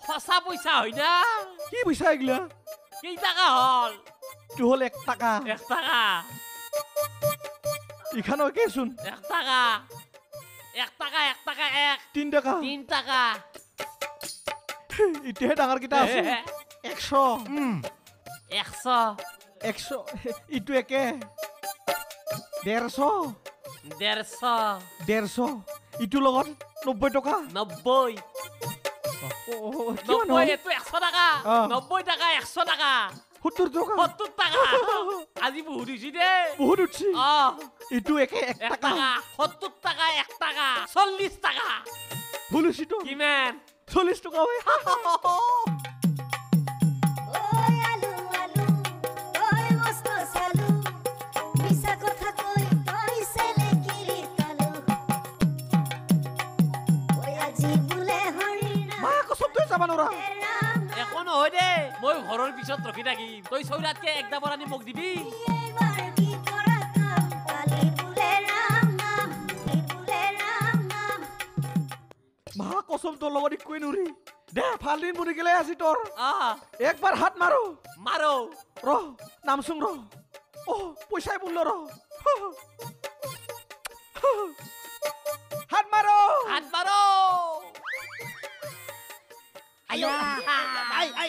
সঁচা পইচা হয় না কি পইচা এগিলা কেই টাকা হল তো হল 1 টাকা 1 টাকা ইখানো কেছুন 1 টাকা 1 টাকা 1 টাকা 1 3 টাকা 3 টাকা ইটেহে ডাঙৰ কিটা আছে 100 100 100 ইটো একে 150 150 ইটো লগত 90 টাকা 90 কিমান 90 এটো 100 টাকা 90 টাকা 100 টাকা 70 টাকা 70 টাকা আজি বহুত হইছি দে বহুত উঠছি ইটো একে 1 1 টাকা টাকা 70 টাকা 1 টাকা 40 টাকা ভুলছি তো কিমান 40 টাকা হয় এখন হয় দে মই ঘৰৰ পিছত ৰখি থাকিম তই চৈৰাতকে একদা বৰানি মোক দিবি মা কসম তোর লগত কই নুরি দে ফালদিন বুনি গেলে আসি তোর একবার হাত মারো মারো র নামসুং র ও পয়সাই বলল র হাত মারো আইয়া আই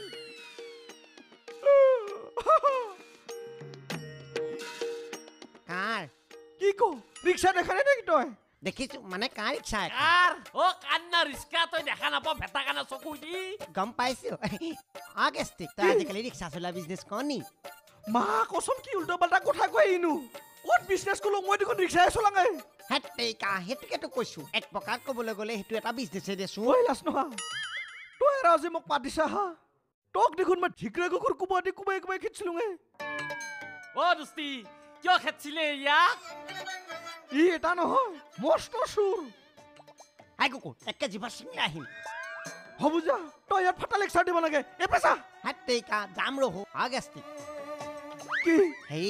কাৰ কি কো রিকশা দেখানে নাকি তই দেখিছো মানে কাৰ ৰিক্সা কাৰ ও কান্না ৰিস্কা তই দেখা নাপাও ভেটা কানা চকু দি গম পাইছো আগেষ্টিক তই আজিকালি ৰিক্সা চলা বিজনেছ কনি মা কসম কি উল্টো পাল্টা কথা কই ইনু কোন বিজনেস কলো মই দেখোন রিকশায় চলাঙে হেতেই কা হেতুকেতো কৈছো এক প্ৰকাৰ ক'বলৈ গ'লে হেতু এটা বিজনেছে দেছো ওই লাছ নহা তই ৰাজি মোক পাতিছা হা তোক দেখোন মই ঠিকৰে কুকুৰ কুবাদি কুবাই খিছিলুঙে ও দোস্তি কিয় খেতছিলে ইয়াক ই এটা নহয় মস্ত সুৰ আই কুকুৰ একে জিভা চিঙি আহিম হবু যা তই ইয়াত ফাটা লেকচাৰ দিব লাগে এ পেছা হেতেই কা যাম ৰহো আগেষ্টিক কি হেই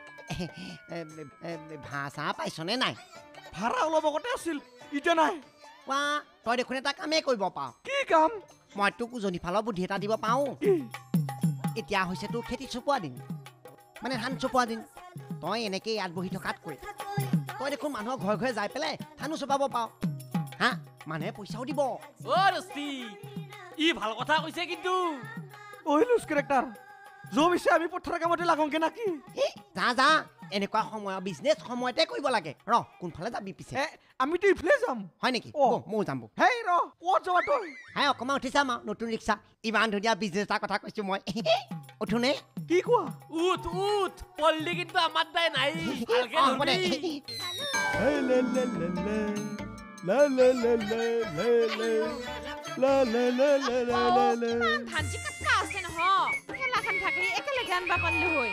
ভাষা পাইছনে নাই ভাড়া অলপ আগতে আছিল ইটা নাই কোৱা তই দেখোন এটা কামেই কৰিব পাৱ কি কাম মই তোক উজনি ফালৰ বুদ্ধি এটা দিব পাওঁ কি এতিয়া হৈছে তোৰ খেতি চপোৱা দিন মানে ধান চপোৱা দিন তই এনেকৈ ইয়াত বহি থকাতকৈ তই দেখোন মানুহৰ ঘৰে ঘৰে যাই পেলাই ধানো চপাব পাৱ হা মানুহে পইচাও দিব ও দোস্তি ই ভাল কথা কৈছে কিন্তু ওই লুজ কেৰেক্টাৰ জমিছে আমি পথাৰৰ কামতে লাগংকে নাকি যা যা এনেকুৱা সময়ৰ বিজনেছ সময়তে কৰিব লাগে ৰ কোনফালে যাবি পিছে আমিতো ইফালে যাম হয় নেকি ময়ো যাম হেই ৰ ক'ত যাবা তই হে অকণমান উঠি চাম আৰু নতুন ৰিক্সা ইমান ধুনীয়া বিজনেছ এটাৰ কথা কৈছো মই উঠোনে কি কোৱা উঠ পল্লি কিন্তু আমাৰ দাই নাই ভালকে ধৰি হেই লে লে লে লে লা লা লা লা লা লা লা লা লা লা লা ভাঞ্জি কাটকা আছে নহ খেলাখান থাকি একেলগে আনবা পাৰলো হয়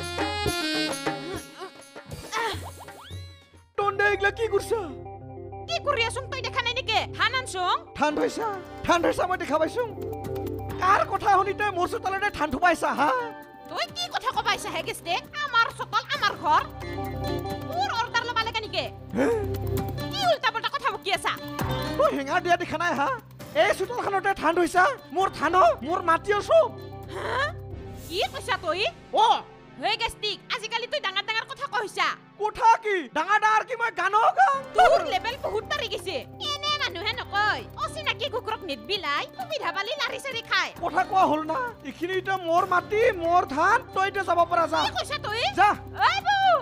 টন্ডে এগলা কি করছা কি কৰি আছুং তই দেখা নাই নেকি ধান আনছুং ঠান ধৈছা মই দেখা পাইছো কাৰ কথা শুনি তই মোৰ চোতালতে ঠান থুপাইছা হা তই কি কথা কবাইছা হে গেছতে আমাৰ চোতাল আমাৰ ঘৰ তোৰ অৰ্ডাৰ লবা লাগে নেকি কি উল্টা পাল্টা কথা বকি আছা তই হেঙা দিয়া দেখা নাই হা এই চোতালখনতে ঠান ধৈছা মোৰ ঠান মোৰ মাটি আছো হা কি কৈছা তই ও হে গেছটিক আজিকালি তই ডাঙৰ ডাঙৰ কথা কৈছা কথা কি ডাঙৰ কি মই গানো গাম তোৰ লেভেল বহুত বাঢ়ি গৈছে এনে মানুহে নকয় অচিনাকি কুকুৰক নিদবিলাই সুবিধা পালি লাৰি চাৰি খায় কথা কোৱা হল না এইখিনি এটা মোৰ মাটি মোৰ ধান তই এতিয়া যাব পৰা যা কি কৈছা তই যা ঐ বৌ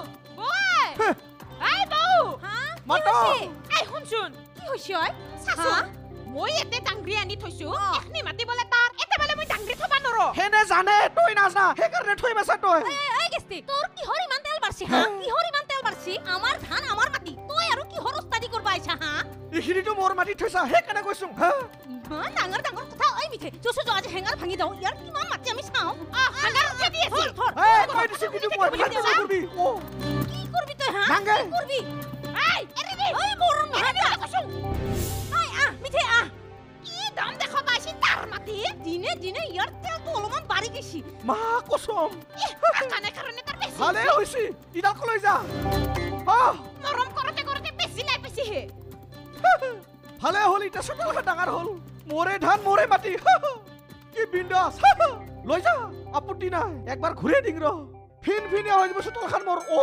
ঐ বৌ হা মাতো এই শুনচোন কি হৈছে ঐ চাচোন মই এতে ডাংৰি আনি থৈছো এখনি মাতিবলে তাৰ এতে বলে মই ডাংৰি থবা নৰো হেনে জানে তই নাজনা সেইকাৰণে থৈ মাছা তই এই গেছটি তোৰ কিহৰ ইমান তেল বাৰছি হা কিহৰ ইমান তেল বাৰছি আমাৰ ধান আমাৰ মাটি তই আৰু কিহৰ উস্তাদি কৰবা আইছা হা এইখিনিতো মোৰ মাটি থৈছা সেইকাৰণে কৈছো হা ইমান ডাঙৰ ডাঙৰ কথা ঐ মিঠে জসু জ আজি হেঙাৰ ভাঙি দাও ইয়াৰ কিমান মাটি আমি চাও হেঙাৰ উঠাই দি আছে এই তই দিছ কিন্তু মই ভাত কৰবি ও কি কৰবি তই হা ডাঙে কৰবি এই এৰিবি ঐ মোৰ নহয় কৈছো মিঠে কি দাম দেখা পাইছি তাৰ মাটি দিনে দিনে ইয়াৰ তেলটো অলপমান বাঢ়ি গৈছি মা কসম কাৰণে তাৰ বেছি ভালে হৈছি ইডাল কলৈ যা মৰম কৰোতে কৰোতে বেছি লাই পাইছি হে ভালে হল ইটা চোতালখন ডাঙৰ হল মোৰে ধান মোৰে মাটি কি বিন্দাস লৈ যা আপত্তি নাই একবাৰ ঘূৰে দিং ৰ ফিন ফিনিয়া হৈ যাব চোতালখন মোৰ অ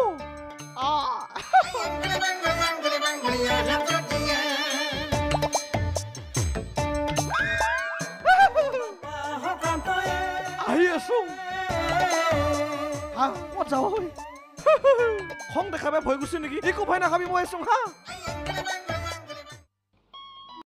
আহি আছো হা ক'ত যাওঁ খং দেখাবে ভয় গুছি নেকি একো ভয় নাখাবি মই আছো হা